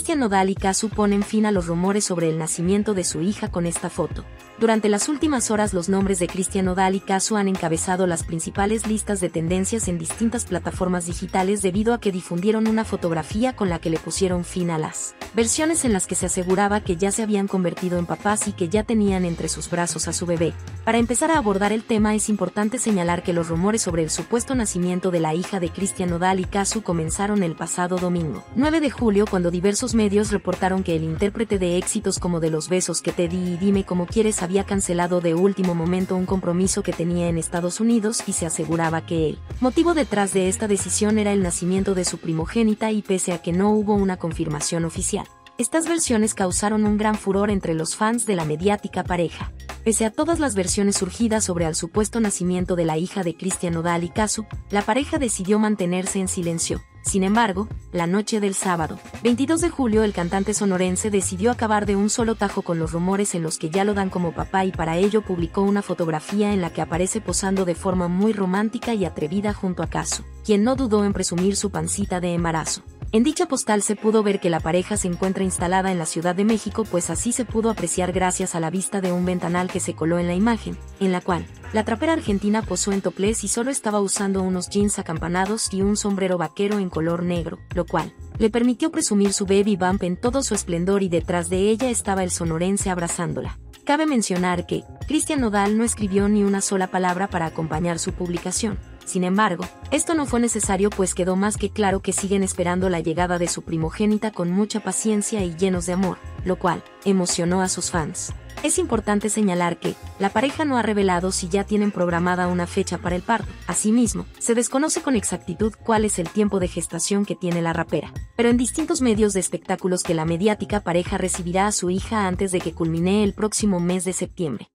Christian Nodal y Cazzu ponen fin a los rumores sobre el nacimiento de su hija con esta foto. Durante las últimas horas los nombres de Christian Nodal y Cazzu han encabezado las principales listas de tendencias en distintas plataformas digitales debido a que difundieron una fotografía con la que le pusieron fin a las versiones en las que se aseguraba que ya se habían convertido en papás y que ya tenían entre sus brazos a su bebé. Para empezar a abordar el tema es importante señalar que los rumores sobre el supuesto nacimiento de la hija de Christian Nodal y Cazzu comenzaron el pasado domingo, 9 de julio, cuando diversos medios reportaron que el intérprete de éxitos como de Los besos que te di y Dime cómo quieres había cancelado de último momento un compromiso que tenía en Estados Unidos y se aseguraba que el motivo detrás de esta decisión era el nacimiento de su primogénita y pese a que no hubo una confirmación oficial. Estas versiones causaron un gran furor entre los fans de la mediática pareja. Pese a todas las versiones surgidas sobre el supuesto nacimiento de la hija de Christian Nodal y Cazzu, la pareja decidió mantenerse en silencio. Sin embargo, la noche del sábado, 22 de julio, el cantante sonorense decidió acabar de un solo tajo con los rumores en los que ya lo dan como papá y para ello publicó una fotografía en la que aparece posando de forma muy romántica y atrevida junto a Cazzu, quien no dudó en presumir su pancita de embarazo. En dicha postal se pudo ver que la pareja se encuentra instalada en la Ciudad de México, pues así se pudo apreciar gracias a la vista de un ventanal que se coló en la imagen, en la cual la trapera argentina posó en topless y solo estaba usando unos jeans acampanados y un sombrero vaquero en color negro, lo cual le permitió presumir su baby bump en todo su esplendor y detrás de ella estaba el sonorense abrazándola. Cabe mencionar que Christian Nodal no escribió ni una sola palabra para acompañar su publicación. Sin embargo, esto no fue necesario pues quedó más que claro que siguen esperando la llegada de su primogénita con mucha paciencia y llenos de amor, lo cual emocionó a sus fans. Es importante señalar que la pareja no ha revelado si ya tienen programada una fecha para el parto. Asimismo, se desconoce con exactitud cuál es el tiempo de gestación que tiene la rapera, pero en distintos medios de espectáculos que la mediática pareja recibirá a su hija antes de que culmine el próximo mes de septiembre.